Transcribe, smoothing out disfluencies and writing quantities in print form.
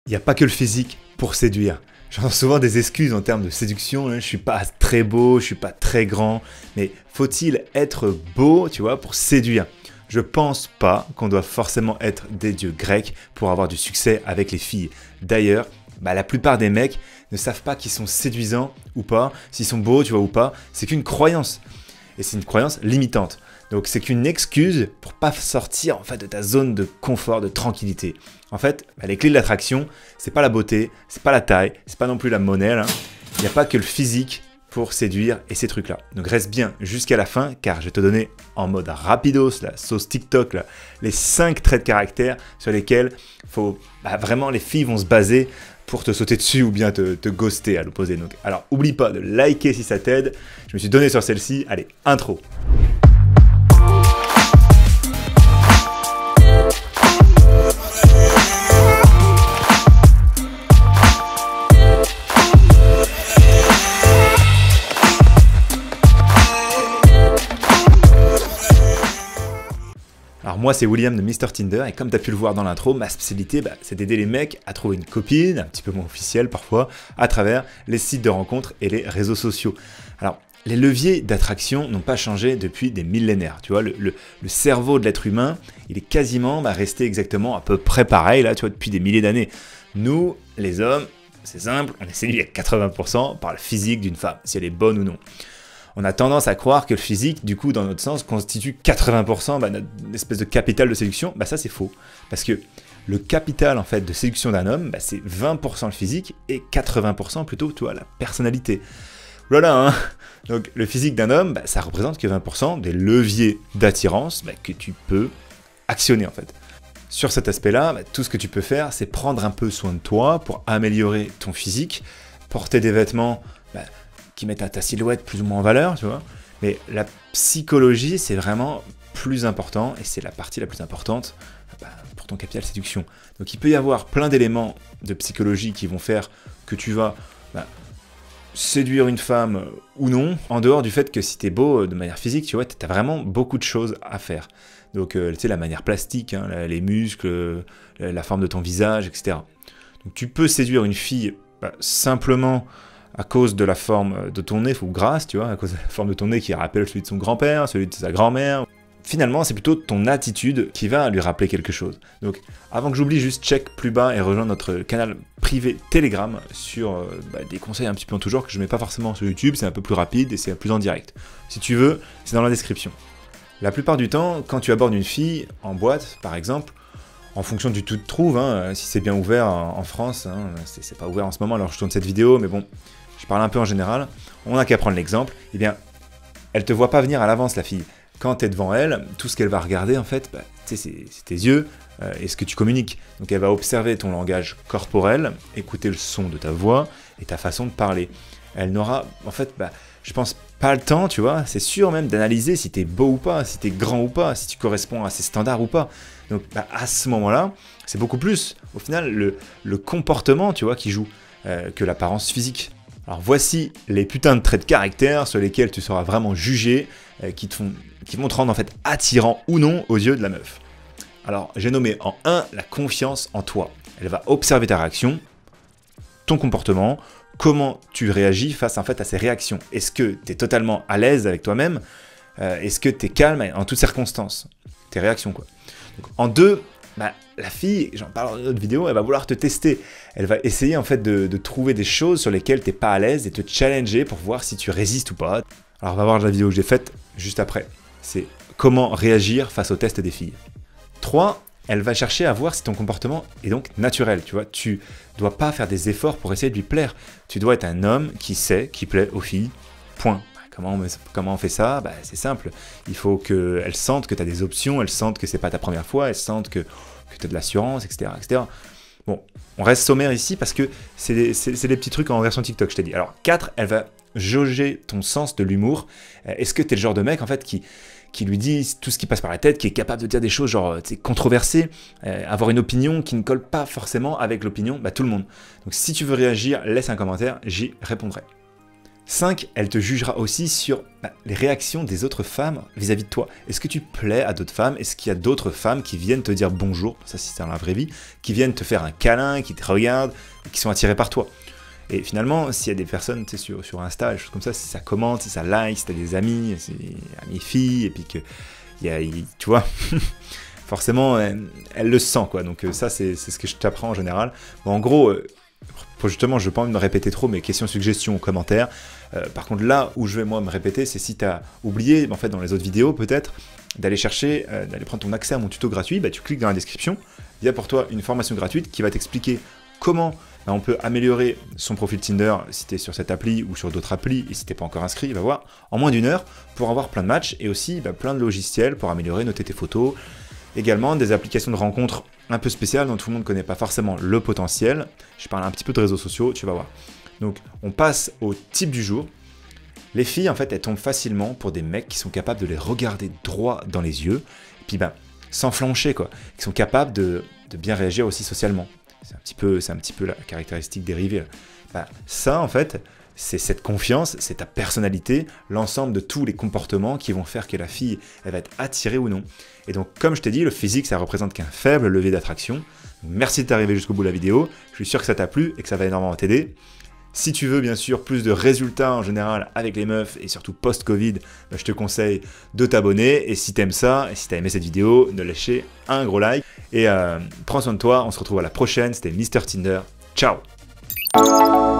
Il n'y a pas que le physique pour séduire. J'entends souvent des excuses en termes de séduction, hein. Je suis pas très beau, je suis pas très grand, mais faut-il être beau, tu vois, pour séduire? Je pense pas qu'on doit forcément être des dieux grecs pour avoir du succès avec les filles. D'ailleurs, la plupart des mecs ne savent pas qu'ils sont séduisants ou pas, s'ils sont beaux, tu vois, ou pas. C'est qu'une croyance. Et c'est une croyance limitante. Donc c'est qu'une excuse pour pas sortir en fait de ta zone de confort, de tranquillité. En fait, les clés de l'attraction, c'est pas la beauté, c'est pas la taille, c'est pas non plus la monnaie. Il n'y a pas que le physique pour séduire et ces trucs-là. Donc reste bien jusqu'à la fin, car je vais te donner en mode rapidos, la sauce TikTok, là, les 5 traits de caractère sur lesquels vraiment les filles vont se baser pour te sauter dessus ou bien te ghoster à l'opposé. Donc, alors, oublie pas de liker si ça t'aide. Je me suis donné sur celle-ci. Allez, intro. Alors moi c'est William de Mr Tinder et comme tu as pu le voir dans l'intro, ma spécialité c'est d'aider les mecs à trouver une copine, un petit peu moins officielle parfois, à travers les sites de rencontres et les réseaux sociaux. Alors les leviers d'attraction n'ont pas changé depuis des millénaires, tu vois, le cerveau de l'être humain, il est quasiment resté exactement à peu près pareil là, tu vois, depuis des milliers d'années. Nous, les hommes, c'est simple, on est séduit à 80% par le physique d'une femme, si elle est bonne ou non. On a tendance à croire que le physique, du coup, dans notre sens, constitue 80% notre espèce de capital de séduction. Ça, c'est faux. Parce que le capital, en fait, de séduction d'un homme, c'est 20% le physique et 80% plutôt, tu vois, la personnalité. Voilà, hein. Donc, le physique d'un homme, ça représente que 20% des leviers d'attirance que tu peux actionner, en fait. Sur cet aspect-là, tout ce que tu peux faire, c'est prendre un peu soin de toi pour améliorer ton physique, porter des vêtements qui mettent ta silhouette plus ou moins en valeur, tu vois. Mais la psychologie, c'est vraiment plus important et c'est la partie la plus importante pour ton capital séduction. Donc il peut y avoir plein d'éléments de psychologie qui vont faire que tu vas séduire une femme ou non, en dehors du fait que si t'es beau de manière physique, tu vois, t'as vraiment beaucoup de choses à faire. Donc tu sais, la manière plastique, hein, les muscles, la forme de ton visage, etc. Donc tu peux séduire une fille simplement à cause de la forme de ton nez, ou grasse, tu vois, à cause de la forme de ton nez qui rappelle celui de son grand-père, celui de sa grand-mère. Finalement, c'est plutôt ton attitude qui va lui rappeler quelque chose. Donc, avant que j'oublie, juste check plus bas et rejoins notre canal privé Telegram sur des conseils un petit peu en tout genre que je mets pas forcément sur YouTube, c'est un peu plus rapide et c'est plus en direct. Si tu veux, c'est dans la description. La plupart du temps, quand tu abordes une fille en boîte, par exemple, en fonction du tout te trouve, hein, si c'est bien ouvert en France, hein, c'est pas ouvert en ce moment alors je tourne cette vidéo, mais bon, je parle un peu en général, on n'a qu'à prendre l'exemple, eh bien, elle te voit pas venir à l'avance la fille. Quand tu es devant elle, tout ce qu'elle va regarder en fait, c'est tes yeux et ce que tu communiques. Donc elle va observer ton langage corporel, écouter le son de ta voix et ta façon de parler. Elle n'aura, en fait, je pense pas le temps, tu vois, c'est sûr même d'analyser si tu es beau ou pas, si tu es grand ou pas, si tu corresponds à ses standards ou pas. Donc à ce moment-là, c'est beaucoup plus, au final, le comportement, tu vois, qui joue que l'apparence physique. Alors voici les putains de traits de caractère sur lesquels tu seras vraiment jugé, qui vont te rendre en fait attirant ou non aux yeux de la meuf. Alors j'ai nommé en 1 la confiance en toi. Elle va observer ta réaction, ton comportement, comment tu réagis face en fait à ces réactions. Est-ce que tu es totalement à l'aise avec toi-même? Est-ce que tu es calme en toutes circonstances? Tes réactions quoi. Donc, en 2, la fille, j'en parle dans une autre vidéo, elle va vouloir te tester. Elle va essayer en fait de trouver des choses sur lesquelles tu n'es pas à l'aise et te challenger pour voir si tu résistes ou pas. Alors on va voir la vidéo que j'ai faite juste après. C'est comment réagir face au test des filles. 3, elle va chercher à voir si ton comportement est donc naturel. Tu vois, tu dois pas faire des efforts pour essayer de lui plaire. Tu dois être un homme qui sait, qui plaît aux filles. Point. Comment on fait ça? C'est simple. Il faut qu'elles sentent que tu as des options, elles sentent que c'est pas ta première fois, elles sentent que tu as de l'assurance, etc., etc. Bon, on reste sommaire ici parce que c'est des petits trucs en version TikTok, je t'ai dit. Alors 4, elle va jauger ton sens de l'humour. Est-ce que tu es le genre de mec en fait qui lui dit tout ce qui passe par la tête, qui est capable de dire des choses genre controversées, avoir une opinion qui ne colle pas forcément avec l'opinion, tout le monde. Donc si tu veux réagir, laisse un commentaire, j'y répondrai. 5, elle te jugera aussi sur les réactions des autres femmes vis-à-vis de toi. Est-ce que tu plais à d'autres femmes? Est-ce qu'il y a d'autres femmes qui viennent te dire bonjour, ça si c'est dans la vraie vie, qui viennent te faire un câlin, qui te regardent, qui sont attirées par toi? Et finalement, s'il y a des personnes sur Insta, des choses comme ça, si ça commente, si ça like, si t'as des amis, amis filles, et puis que, tu vois, forcément, elle le sent, quoi. Donc ça, c'est ce que je t'apprends en général. Bon, en gros, justement, je n'ai pas envie de me répéter trop, mais questions, suggestions, commentaires. Par contre, là où je vais moi me répéter, c'est si tu as oublié, en fait, dans les autres vidéos, peut-être, d'aller chercher, d'aller prendre ton accès à mon tuto gratuit, tu cliques dans la description. Il y a pour toi une formation gratuite qui va t'expliquer comment on peut améliorer son profil Tinder si tu es sur cette appli ou sur d'autres applis, et si tu n'es pas encore inscrit, va voir, en moins d'1 heure, pour avoir plein de matchs, et aussi plein de logiciels pour améliorer, noter tes photos. Également, des applications de rencontres un peu spéciales dont tout le monde ne connaît pas forcément le potentiel. Je parle un petit peu de réseaux sociaux, tu vas voir. Donc, on passe au type du jour. Les filles, en fait, elles tombent facilement pour des mecs qui sont capables de les regarder droit dans les yeux, et puis sans flancher, quoi. Qui sont capables de bien réagir aussi socialement. C'est un petit peu la caractéristique dérivée. Ça, en fait, c'est cette confiance, c'est ta personnalité, l'ensemble de tous les comportements qui vont faire que la fille, elle va être attirée ou non. Et donc, comme je t'ai dit, le physique, ça représente qu'un faible levier d'attraction. Merci d'être arrivé jusqu'au bout de la vidéo. Je suis sûr que ça t'a plu et que ça va énormément t'aider. Si tu veux bien sûr plus de résultats en général avec les meufs et surtout post-Covid, je te conseille de t'abonner. Et si t'aimes ça, et si t'as aimé cette vidéo, de lâcher un gros like. Et prends soin de toi, on se retrouve à la prochaine. C'était Mr Tinder. Ciao!